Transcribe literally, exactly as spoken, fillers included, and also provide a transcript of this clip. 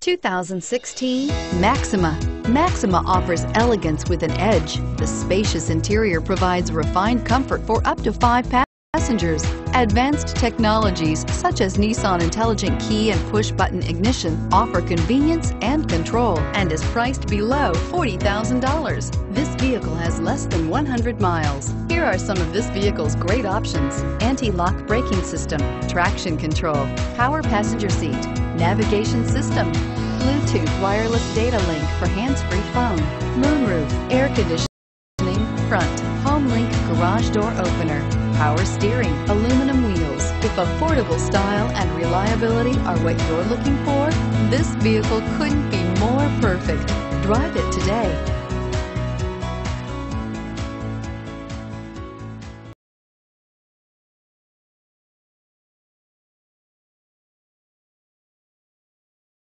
two thousand sixteen Maxima. Maxima offers elegance with an edge. The spacious interior provides refined comfort for up to five passengers. Advanced technologies such as Nissan Intelligent Key and push-button ignition offer convenience and control and is priced below forty thousand dollars. This vehicle has less than one hundred miles. Here are some of this vehicle's great options: anti-lock braking system, traction control, power passenger seat, navigation system, Bluetooth wireless data link for hands-free phone, moonroof, air conditioning, front, home link garage door opener, power steering, aluminum wheels. If affordable style and reliability are what you're looking for, this vehicle couldn't be more perfect. Drive it today.